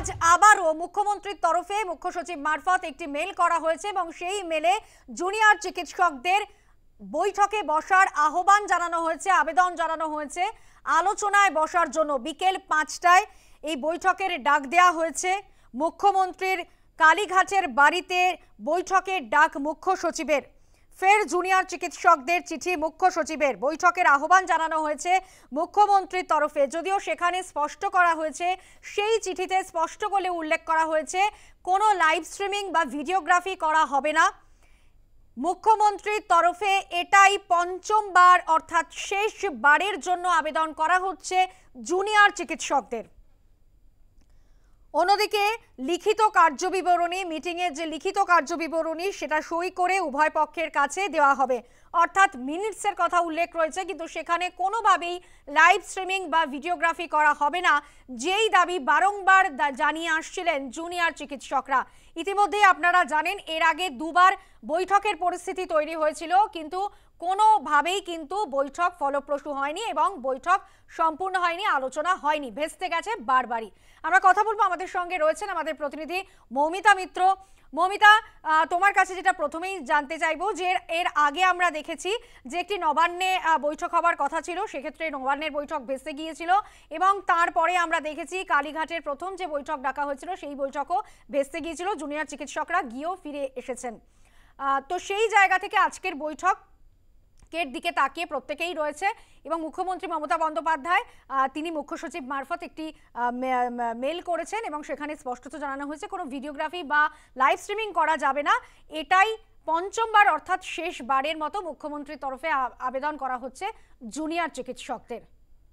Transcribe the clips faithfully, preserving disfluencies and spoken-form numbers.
আজ আবারও মুখ্যমন্ত্রীর তরফে মুখ্য সচিব মারফত একটি মেল করা হয়েছে এবং সেই মেলে জুনিয়র চিকিৎসকদের বৈঠকে বসার আহ্বান জানানো হয়েছে, আবেদন জানানো হয়েছে আলোচনায় বসার জন্য। বিকেল পাঁচটায় এই বৈঠকের ডাক দেওয়া হয়েছে। মুখ্যমন্ত্রীর কালীঘাটের বাড়িতে বৈঠকের ডাক মুখ্য সচিবের। ফের জুনিয়র চিকিৎসকদের চিঠি মুখ্য সচিবের। বৈঠকের আহ্বান জানানো হয়েছে মুখ্যমন্ত্রীর তরফে, যদিও সেখানে স্পষ্ট করা হয়েছে, সেই চিঠিতে স্পষ্ট করে উল্লেখ করা হয়েছে কোনো লাইভ স্ট্রিমিং বা ভিডিওগ্রাফি করা হবে না। মুখ্যমন্ত্রীর তরফে এটাই পঞ্চমবার অর্থাৎ শেষবারের জন্য আবেদন করা হচ্ছে জুনিয়র চিকিৎসকদের। অন্যদিকে লিখিত কার্যবিবরণী, মিটিংয়ের যে লিখিত কার্যবিবরণী সেটা সই করে উভয় পক্ষের কাছে দেওয়া হবে, অর্থাৎ মিনিটসের কথা উল্লেখ রয়েছে, কিন্তু সেখানে কোনোভাবেই লাইভ স্ট্রিমিং বা ভিডিওগ্রাফি করা হবে না, যেই দাবি বারংবার জানিয়ে আসছিলেন জুনিয়র চিকিৎসকরা। ইতিমধ্যেই আপনারা জানেন এর আগে দুবার বৈঠকের পরিস্থিতি তৈরি হয়েছিল, কিন্তু কোনোভাবেই কিন্তু বৈঠক ফলপ্রসূ হয়নি এবং বৈঠক সম্পূর্ণ হয়নি, আলোচনা হয়নি, ভেস্তে গেছে বারবারই। আমরা কথা বলবো, আমাদের সঙ্গে রয়েছেন আমাদের প্রতিনিধি মৌমিতা মিত্র। মৌমিতা, তোমার কাছে যেটা প্রথমেই জানতে চাইবো যে এর আগে আমরা দেখেছি যে একটি নবান্নে বৈঠক হওয়ার কথা ছিল, সেক্ষেত্রে নবান্নের বৈঠক ভেস্তে গিয়েছিল এবং তারপরে আমরা দেখেছি কালীঘাটের প্রথম যে বৈঠক ডাকা হয়েছিল সেই বৈঠকও ভেস্তে গিয়েছিল, জুনিয়র চিকিৎসকরা গিয়েও ফিরে এসেছেন। তো সেই জায়গা থেকে আজকের বৈঠক এর দিকে তাকিয়ে প্রত্যেকেই রয়েছে এবং মুখ্যমন্ত্রী মমতা বন্দ্যোপাধ্যায় তিনি মুখ্য সচিব মারফত একটি মেল করেছেন এবং সেখানে স্পষ্টত জানানো হয়েছে কোনো ভিডিওগ্রাফি বা লাইভ স্ট্রিমিং করা যাবে না। এটাই পঞ্চমবার অর্থাৎ শেষবারের মতো মুখ্যমন্ত্রীর তরফে আবেদন করা হচ্ছে জুনিয়র চিকিৎসকদের।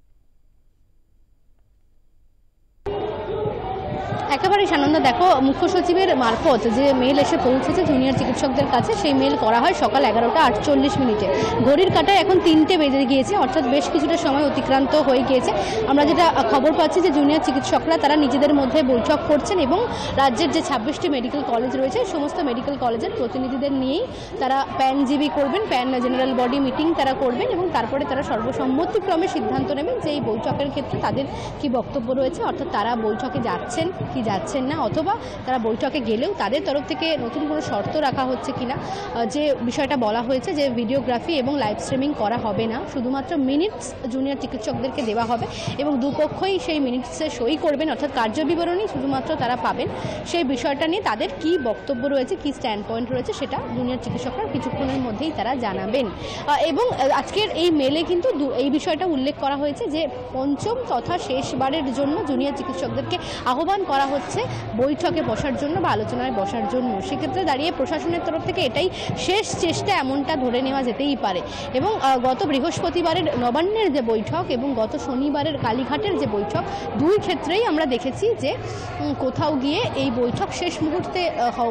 একেবারেই সানন্দা, দেখো মুখ্য সচিবের মারফত যে মেল এসে পৌঁছেছে জুনিয়র চিকিৎসকদের কাছে, সেই মেল করা হয় সকাল এগারোটা আটচল্লিশ মিনিটে। ঘড়ির কাঁটায় এখন তিনটে বেজে গিয়েছে, অর্থাৎ বেশ কিছুটা সময় অতিক্রান্ত হয়ে গিয়েছে। আমরা যেটা খবর পাচ্ছি যে জুনিয়র চিকিৎসকরা তারা নিজেদের মধ্যে বৈঠক করছেন এবং রাজ্যের যে ছাব্বিশটি মেডিকেল কলেজ রয়েছে সমস্ত মেডিকেল কলেজের প্রতিনিধিদের নিয়েই তারা প্যানজিবি করবেন, প্যান জেনারেল বডি মিটিং তারা করবেন এবং তারপরে তারা সর্বসম্মতিক্রমে সিদ্ধান্ত নেবেন যে এই বৈঠকের ক্ষেত্রে তাদের কি বক্তব্য রয়েছে, অর্থাৎ তারা বৈঠকে যাচ্ছেন কি যাচ্ছেন না, অথবা তারা বৈঠকে গেলেও তাদের তরফ থেকে নতুন কোনো শর্ত রাখা হচ্ছে কিনা। যে বিষয়টা বলা হয়েছে যে ভিডিওগ্রাফি এবং লাইভ স্ট্রিমিং করা হবে না, শুধুমাত্র মিনিটস জুনিয়র চিকিৎসকদেরকে দেওয়া হবে এবং দুপক্ষই সেই মিনিটসে সই করবেন, অর্থাৎ কার্যবিবরণী শুধুমাত্র তারা পাবেন। সেই বিষয়টা নিয়ে তাদের কি বক্তব্য রয়েছে, কি স্ট্যান্ড পয়েন্ট রয়েছে সেটা জুনিয়র চিকিৎসকরা কিছুক্ষণের মধ্যেই তারা জানাবেন। এবং আজকের এই মেলে কিন্তু এই বিষয়টা উল্লেখ করা হয়েছে যে পঞ্চম তথা শেষবারের জন্য জুনিয়র চিকিৎসকদেরকে আহ্বান করা হচ্ছে বৈঠকে বসার জন্য বা আলোচনায় বসার জন্য। সেক্ষেত্রে দাঁড়িয়ে প্রশাসনের তরফ থেকে এটাই শেষ চেষ্টা এমনটা ধরে নেওয়া যেতেই পারে। এবং গত বৃহস্পতিবারের নবান্নের যে বৈঠক এবং গত শনিবারের কালীঘাটের যে বৈঠক, দুই ক্ষেত্রেই আমরা দেখেছি যে কোথাও গিয়ে এই বৈঠক শেষ মুহূর্তে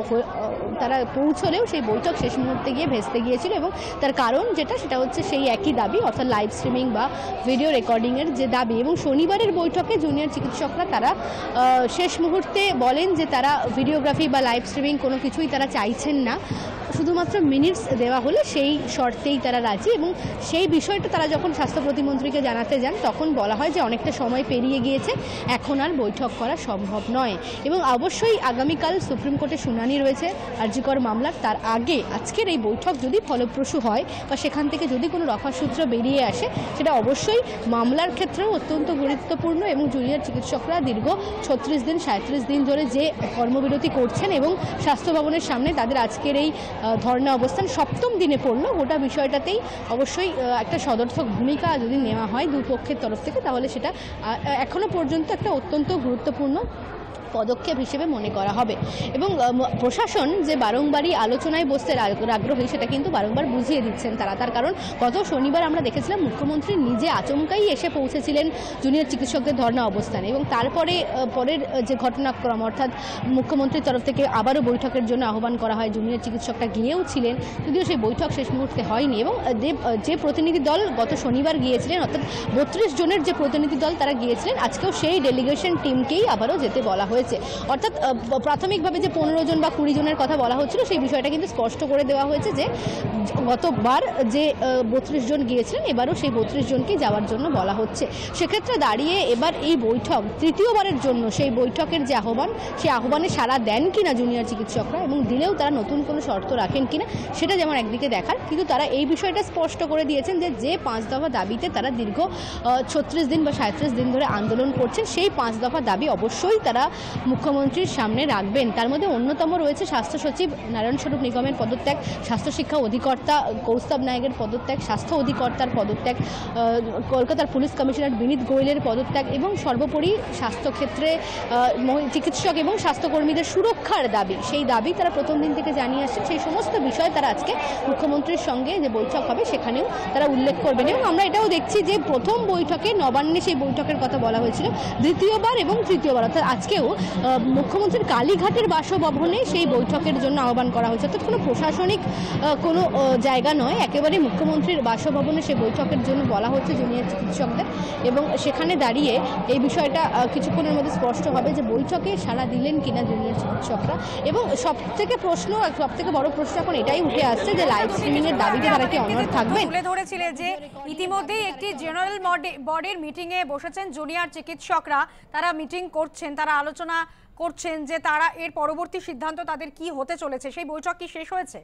তারা পৌঁছলেও সেই বৈঠক শেষ মুহূর্তে গিয়ে ভেস্তে গিয়েছিল এবং তার কারণ যেটা সেটা হচ্ছে সেই একই দাবি, অর্থাৎ লাইভ স্ট্রিমিং বা ভিডিও রেকর্ডিংয়ের যে দাবি। এবং শনিবারের বৈঠকে জুনিয়র চিকিৎসকরা তারা শেষ মুহূর্তে বলেন যে তারা ভিডিওগ্রাফি বা লাইভ স্ট্রিমিং কোনো কিছুই তারা চাইছেন না, শুধুমাত্র মিনিটস দেওয়া হলে সেই শর্তেই তারা রাজি। এবং সেই বিষয়টা তারা যখন স্বাস্থ্য প্রতিমন্ত্রীকে জানাতে যান তখন বলা হয় যে অনেকটা সময় পেরিয়ে গিয়েছে, এখন আর বৈঠক করা সম্ভব নয়। এবং অবশ্যই আগামীকাল সুপ্রিম কোর্টে শুনানি রয়েছে আরজিকর মামলার, তার আগে আজকের এই বৈঠক যদি ফলপ্রসূ হয় বা সেখান থেকে যদি কোনো রফাসূত্র বেরিয়ে আসে সেটা অবশ্যই মামলার ক্ষেত্রেও অত্যন্ত গুরুত্বপূর্ণ। এবং জুনিয়র চিকিৎসকরা দীর্ঘ ছত্রিশ দিন সাঁত্রিশ দিন ধরে যে কর্মবিরতি করছেন এবং স্বাস্থ্য ভবনের সামনে তাদের আজকের এই ধর্ণা অবস্থান সপ্তম দিনে পড়লো, গোটা বিষয়টাতেই অবশ্যই একটা সদর্থক ভূমিকা যদি নেওয়া হয় দুপক্ষের তরফ থেকে, তাহলে সেটা এখনো পর্যন্ত একটা অত্যন্ত গুরুত্বপূর্ণ পদক্ষেপ হিসেবে মনে করা হবে। এবং প্রশাসন যে বারংবারই আলোচনায় বসতে আগ্রহী সেটা কিন্তু বারংবার বুঝিয়ে দিচ্ছেন তারা। তার কারণ গত শনিবার আমরা দেখেছিলাম মুখ্যমন্ত্রী নিজে আচমকাই এসে পৌঁছেছিলেন জুনিয়র চিকিৎসকদের ধর্ণা অবস্থানে এবং তারপরে পরের যে ঘটনাক্রম, অর্থাৎ মুখ্যমন্ত্রীর তরফ থেকে আবারও বৈঠকের জন্য আহ্বান করা হয়, জুনিয়র চিকিৎসকরা গিয়েও ছিলেন, যদিও সেই বৈঠক শেষ মুহূর্তে হয়নি। এবং যে প্রতিনিধি দল গত শনিবার গিয়েছিলেন, অর্থাৎ বত্রিশ জনের যে প্রতিনিধি দল তারা গিয়েছিলেন, আজকেও সেই ডেলিগেশন টিমকেই আবারও যেতে বলা বলা হয়েছে। অর্থাৎ প্রাথমিকভাবে যে পনেরো জন বা কুড়ি জনের কথা বলা হচ্ছিল সেই বিষয়টা কিন্তু স্পষ্ট করে দেওয়া হয়েছে যে গতবার যে বত্রিশ জন গিয়েছিলেন এবারও সেই বত্রিশ জনকে যাওয়ার জন্য বলা হচ্ছে। সেক্ষেত্রে দাঁড়িয়ে এবার এই বৈঠক তৃতীয়বারের জন্য সেই বৈঠকের যে আহ্বান সেই আহ্বানে সাড়া দেন কিনা জুনিয়র চিকিৎসকরা এবং দিলেও তারা নতুন কোনো শর্ত রাখেন কিনা সেটা যেমন একদিকে দেখার, কিন্তু তারা এই বিষয়টা স্পষ্ট করে দিয়েছেন যে যে পাঁচ দফা দাবিতে তারা দীর্ঘ ছত্রিশ দিন বা সাঁত্রিশ দিন ধরে আন্দোলন করছেন সেই পাঁচ দফা দাবি অবশ্যই তারা মুখ্যমন্ত্রীর সামনে রাখবেন। তার মধ্যে অন্যতম রয়েছে স্বাস্থ্য সচিব নারায়ণ স্বরূপ নিগমের পদত্যাগ, স্বাস্থ্য শিক্ষা অধিকর্তা কৌস্তব নায়কের পদত্যাগ, স্বাস্থ্য অধিকর্তার পদত্যাগ, কলকাতার পুলিশ কমিশনার বিনীত গোয়েলের পদত্যাগ এবং সর্বোপরি স্বাস্থ্যক্ষেত্রে চিকিৎসক এবং স্বাস্থ্যকর্মীদের সুরক্ষার দাবি, সেই দাবি তারা প্রথম দিন থেকে জানিয়ে আসছেন। সেই সমস্ত বিষয় তারা আজকে মুখ্যমন্ত্রীর সঙ্গে যে বৈঠক হবে সেখানেও তারা উল্লেখ করবেন। এবং আমরা এটাও দেখছি যে প্রথম বৈঠকে নবান্নে সেই বৈঠকের কথা বলা হয়েছিল, দ্বিতীয়বার এবং তৃতীয়বার অর্থাৎ আজকেও মুখ্যমন্ত্রীর কালীঘাটের বাসভবনে সেই বৈঠকের জন্য আহ্বান করা হয়েছে। অর্থাৎ কোনো প্রশাসনিক কোনো জায়গা নয়, একেবারে মুখ্যমন্ত্রীর বাসভবনে সেই বৈঠকের জন্য বলা হচ্ছে জুনিয়র চিকিৎসকদের। এবং সেখানে দাঁড়িয়ে এই বিষয়টা কিছুক্ষণের মধ্যে স্পষ্ট হবে যে বৈঠকে সাড়া দিলেন কিনা জুনিয়র চিকিৎসকরা। এবং সব থেকে প্রশ্ন সব থেকে বড় প্রশ্ন এখন এটাই উঠে আসছে যে লাইভ স্ট্রিমিং এর দাবিতে তারা কি অনড় থাকবেন। তুলে ধরেছিলেন যে ইতিমধ্যেই একটি জেনারেল বডির মিটিং এ বসেছেন জুনিয়র চিকিৎসকরা, তারা মিটিং করছেন, তারা আলোচনা করছেন যে তারা এর পরবর্তী সিদ্ধান্ত তাদের কি হতে চলেছে। সেই বৈঠক কি শেষ হয়েছে?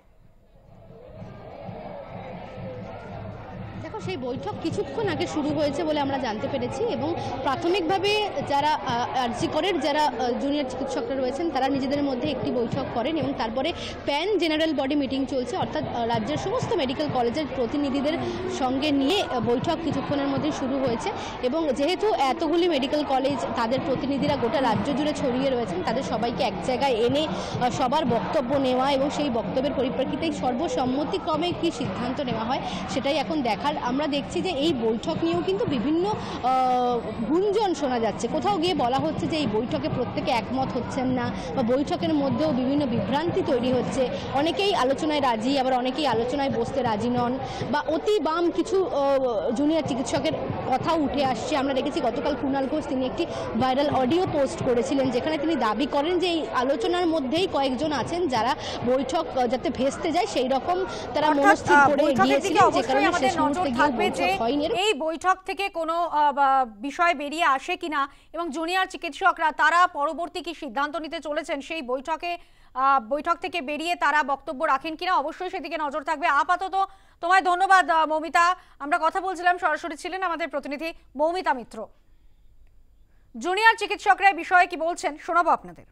দেখো সেই বৈঠক কিছুক্ষণ আগে শুরু হয়েছে বলে আমরা জানতে পেরেছি এবং প্রাথমিকভাবে যারা আরজি করের যারা জুনিয়র চিকিৎসকরা রয়েছেন তারা নিজেদের মধ্যে একটি বৈঠক করেন এবং তারপরে প্যান জেনারেল বডি মিটিং চলছে, অর্থাৎ রাজ্যের সমস্ত মেডিকেল কলেজের প্রতিনিধিদের সঙ্গে নিয়ে বৈঠক কিছুক্ষণের মধ্যে শুরু হয়েছে। এবং যেহেতু এতগুলি মেডিকেল কলেজ তাদের প্রতিনিধিরা গোটা রাজ্য জুড়ে ছড়িয়ে রয়েছেন, তাদের সবাইকে এক জায়গায় এনে সবার বক্তব্য নেওয়া এবং সেই বক্তব্যের পরিপ্রেক্ষিতে সর্বসম্মতিক্রমে কী সিদ্ধান্ত নেওয়া হয় সেটাই এখন দেখার। আমরা দেখছি যে এই বৈঠক নিয়েও কিন্তু বিভিন্ন গুঞ্জন শোনা যাচ্ছে। কোথাও গিয়ে বলা হচ্ছে যে এই বৈঠকে প্রত্যেকে একমত হচ্ছেন না বা বৈঠকের মধ্যেও বিভিন্ন বিভ্রান্তি তৈরি হচ্ছে, অনেকেই আলোচনায় রাজি আবার অনেকেই আলোচনায় বসতে রাজি নন বা অতি বাম কিছু জুনিয়র চিকিৎসকের কথাও উঠে আসছে। আমরা দেখেছি গতকাল কুণাল ঘোষ তিনি একটি ভাইরাল অডিও পোস্ট করেছিলেন যেখানে তিনি দাবি করেন যে এই আলোচনার মধ্যেই কয়েকজন আছেন যারা বৈঠক যাতে ভেস্তে যায় সেই রকম তারা মনস্থির করে গিয়েছিলেন, যে কারণে শেষ মুহূর্তে থাকবে যে এই বৈঠক থেকে কোনো বিষয় বেরিয়ে আসে কিনা এবং জুনিয়র চিকিৎসকরা তারা পরবর্তী কি সিদ্ধান্ত নিতে চলেছেন সেই বৈঠকে বৈঠক থেকে বেরিয়ে তারা বক্তব্য রাখেন কিনা অবশ্যই সেদিকে নজর থাকবে। আপাতত তোমায় ধন্যবাদ মৌমিতা। আমরা কথা বলছিলাম, সরাসরি ছিলেন আমাদের প্রতিনিধি মৌমিতা মিত্র। জুনিয়র চিকিৎসকরা এই বিষয়ে কি বলছেন শোনাবো আপনাদের।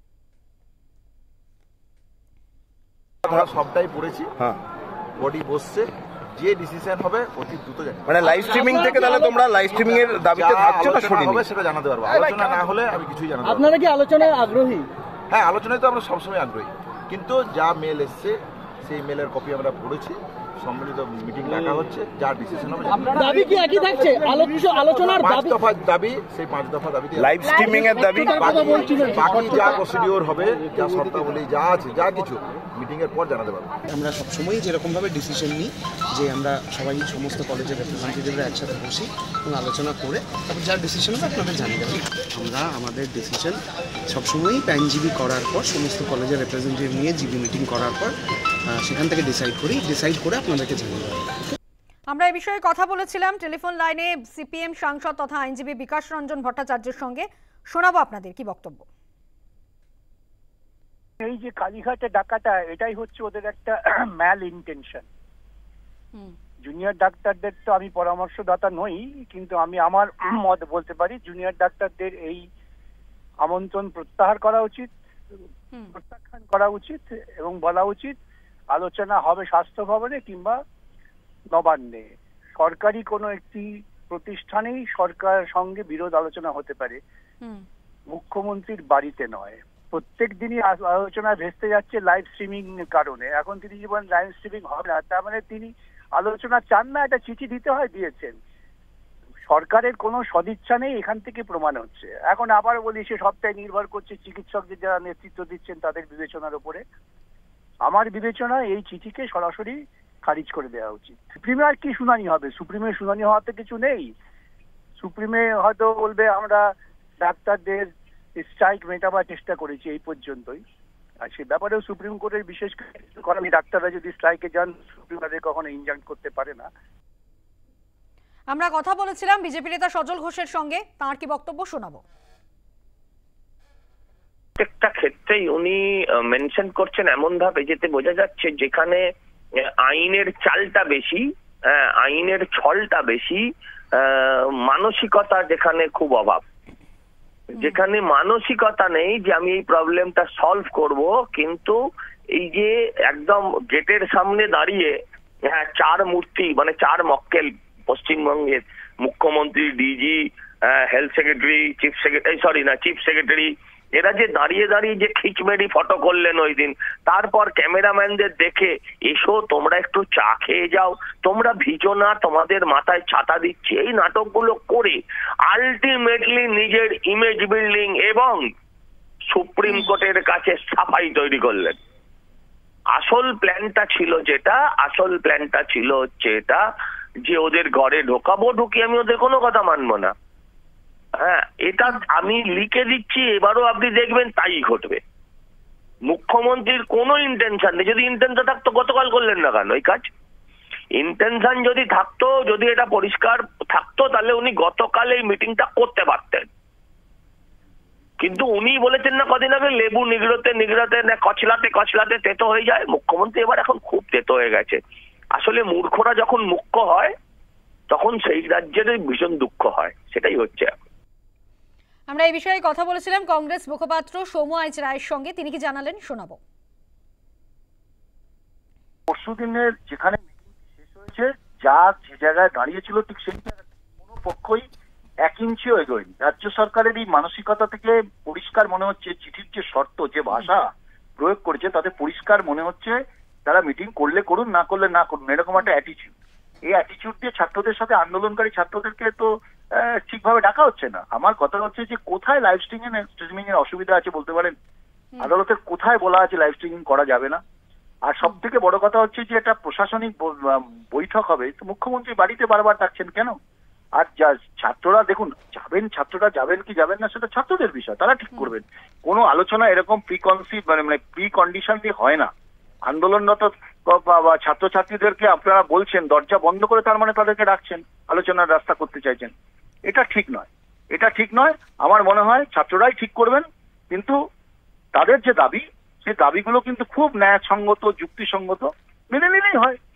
সবটাই পড়েছি, হ্যাঁ বডি বসছে, যে ডিসিশন হবে অতি দ্রুত জানি। মানে লাইভ স্ট্রিমিং থেকে তাহলে তোমরা লাইভ স্ট্রিমিং এর দাবিতে থাকছো না শুনি হবে সেটা জানাতে পারবো, আলোচনা না হলে আমি কিছুই জানাতে পারবো। আপনারা কি আলোচনায় আগ্রহী? হ্যাঁ আলোচনায় তো আমরা সবসময় আগ্রহী, কিন্তু যা মেল এসছে সেই মেলের কপি আমরা পড়েছি, সম্মিলিত মিটিং ডাকা হচ্ছে, যা ডিসিশন হবে। দাবি কি একই থাকছে? আলোচ্য আলোচনার পাঁচ দফা দাবি, সেই পাঁচ দফা দাবিতে লাইভ স্ট্রিমিং এর দাবি, বাকি যা প্রসিডিওর হবে, যা শর্তাবলী যা আছে, যা কিছু মিটিং এর পর জানাতে পারবো। আমরা সবসময়ই যেরকমভাবে ডিসিশন নিই যে আমরা সবাই সমস্ত কলেজের রিপ্রেজেন্টেটিভরা একসাথে বসি এবং আলোচনা করে তারপর যা ডিসিশন হবে আপনাদের জানিয়ে দেবো। আমরা আমাদের ডিসিশন সবসময়ই প্যান জিবি করার পর সমস্ত কলেজের রিপ্রেজেন্টেটিভ নিয়ে জিবি মিটিং করার পর সেখান থেকে ডিসাইড করি, ডিসাইড করে আপনাদেরকে জানিয়ে দেবো। আমরা এই বিষয়ে কথা বলেছিলাম টেলিফোন লাইনে সিপিএম সাংসদ তথা আইনজীবী বিকাশ রঞ্জন ভট্টাচার্যের সঙ্গে। শোনাবো আপনাদের কি বক্তব্য। এই যে কালীঘাটে ডাকাটা এটাই হচ্ছে ওদের একটা ম্যাল ইন্টেনশন। জুনিয়র ডাক্তারদের তো আমি পরামর্শদাতা নই, কিন্তু আমি আমার মত বলতে পারি জুনিয়র ডাক্তারদের এই আমন্ত্রণ প্রত্যাহার করা উচিত, প্রত্যাখ্যান করা উচিত এবং বলা উচিত আলোচনা হবে স্বাস্থ্য ভবনে কিংবা নবান্নে। সরকারি কোনো একটি প্রতিষ্ঠানেই সরকার সঙ্গে বিরোধ আলোচনা হতে পারে, মুখ্যমন্ত্রীর বাড়িতে নয়। প্রত্যেক দিনই আলোচনা ভেস্তে যাচ্ছে লাইভ স্ট্রিমিং কারণে। এখন তিনি জীবন লাইভ স্ট্রিমিং হবে না, তার মানে তিনি আলোচনা চান না, একটা চিঠি দিতে হয় দিয়েছেন। সরকারের কোনো সদিচ্ছা নেই এখান থেকে প্রমাণ হচ্ছে। এখন আবার বলি সে সবটাই নির্ভর করছে চিকিৎসকদের যারা নেতৃত্ব দিচ্ছেন তাদের বিবেচনার উপরে। আমার বিবেচনা এই চিঠিকে সরাসরি খারিজ করে দেওয়া উচিত। সুপ্রিমে আর কি শুনানি হবে? সুপ্রিমে শুনানি হওয়াতে কিছু নেই। সুপ্রিমে হয়তো বলবে আমরা ডাক্তারদের স্ট্রাইক মেটাবার চেষ্টা করেছি এই পর্যন্তই। আর সে ব্যাপারেও সুপ্রিম কোর্টের বিশেষ করে ডাক্তাররা যদি স্ট্রাইকে যান সুপ্রিম কোর্টে কখনো ইনজাক্ট করতে পারে না। আমরা কথা বলেছিলাম বিজেপি নেতা সজল ঘোষের সঙ্গে, তার কি বক্তব্য শোনাবো। প্রত্যেকটা ক্ষেত্রেই উনি মেনশন করছেন এমন ভাবে যেতে বোঝা যাচ্ছে যেখানে আইনের চালটা বেশি, আইনের ছলটা বেশি, মানসিকতা যেখানে খুব অভাব। যেখানে মানসিকতা নেই যে আমি এই প্রবলেমটা সলভ করব, কিন্তু এই যে একদম গেটের সামনে দাঁড়িয়ে হ্যাঁ চার মূর্তি মানে চার মক্কেল, পশ্চিমবঙ্গের মুখ্যমন্ত্রী, DG, health secretary, chief secretary sorry না চিফ সেক্রেটারি, এরা যে দাঁড়িয়ে দাঁড়িয়ে যে খিচমেরি ফটো করলেন ওই দিন, তারপর ক্যামেরাম্যানদের দেখে এসো তোমরা একটু চা খেয়ে যাও, তোমরা ভিজো না, তোমাদের মাথায় ছাতা দিচ্ছি, এই নাটকগুলো করে আলটিমেটলি নিজের ইমেজ বিল্ডিং এবং সুপ্রিম কোর্টের কাছে সাফাই তৈরি করলেন। আসল প্ল্যানটা ছিল যেটা আসল প্ল্যানটা ছিল হচ্ছে এটা যে ওদের ঘরে ঢোকাবো, ঢুকি আমি ওদের কোনো কথা মানবো না। হ্যাঁ, এটা আমি লিখে দিচ্ছি, এবারও আপনি দেখবেন তাই ঘটবে। মুখ্যমন্ত্রীর কোনো ইন্টেনশন নেই। যদি ইন্টেনশন থাকতো গতকাল করলেন না কেন এই কাজ? ইন্টেনশন যদি থাকতো, যদি এটা পরিষ্কার থাকতো, তাহলে উনি গতকাল এই মিটিংটা করতে পারতেন। কিন্তু উনি বলেছেন না কদিন আগে লেবু নিগড়তে নিগড়াতে না কচলাতে কচলাতে তেতো হয়ে যায়। মুখ্যমন্ত্রী এবার এখন খুব তেতো হয়ে গেছে। আসলে মূর্খরা যখন মুখ্য হয় তখন সেই রাজ্যের ভীষণ দুঃখ হয়, সেটাই হচ্ছে এখন। আমরা এই বিষয়ে কথা বলেছিলাম কংগ্রেস মুখপাত্র সৌম্য আইচ রায়ের সঙ্গে, তিনি কি জানালেন শোনাবো। পরশুদিনের যেখানে শেষ হয়েছে, যা যে জায়গায় দাঁড়িয়েছিল ঠিক সেই জায়গায় কোনো পক্ষই এক ইঞ্চিও এগোয়নি। রাজ্য সরকারের এই মানসিকতা থেকে পরিষ্কার মনে হচ্ছে, চিঠির যে শর্ত, যে ভাষা প্রয়োগ করেছে তাতে পরিষ্কার মনে হচ্ছে তারা মিটিং করলে করুন, না করলে না করুন, এরকম একটা অ্যাটিচিউড। এই অ্যাটিচিউড দিয়ে ছাত্রদের সাথে আন্দোলনকারী ছাত্রদেরকে তো ঠিকভাবে ডাকা হচ্ছে না। আমার কথা হচ্ছে যে কোথায় লাইভ স্ট্রিমিং স্ট্রিমিং এর অসুবিধা আছে বলতে পারেন? আদালতের কোথায় বলা আছে লাইভ স্ট্রিমিং করা যাবে না? আর সব থেকে বড় কথা হচ্ছে যে এটা প্রশাসনিক বৈঠক হবে, তো মুখ্যমন্ত্রী বাড়িতে বারবার ডাকছেন কেন? আর যা ছাত্ররা দেখুন যাবেন, ছাত্ররা যাবেন কি যাবেন না সেটা ছাত্রদের বিষয়, তারা ঠিক করবেন। কোনো আলোচনা এরকম প্রি কনসিভ মানে মানে প্রি কন্ডিশন দিয়ে হয় না। আন্দোলনরত ছাত্রছাত্রীদেরকে আপনারা বলছেন দরজা বন্ধ করে, তার মানে তাদেরকে ডাকছেন, আলোচনার রাস্তা করতে চাইছেন। এটা ঠিক নয়, এটা ঠিক নয়। আমার মনে হয় ছাত্ররাই ঠিক করবেন, কিন্তু তাদের যে দাবি সেই দাবিগুলো কিন্তু খুব ন্যায়সঙ্গত, যুক্তিসঙ্গত, মেনে নিলেই হয়।